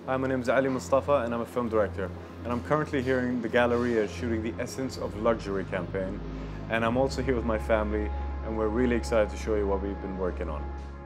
Hi, my name is Ali Mustafa and I'm a film director. And I'm currently here in the Galleria shooting the Essence of Luxury campaign. And I'm also here with my family and we're really excited to show you what we've been working on.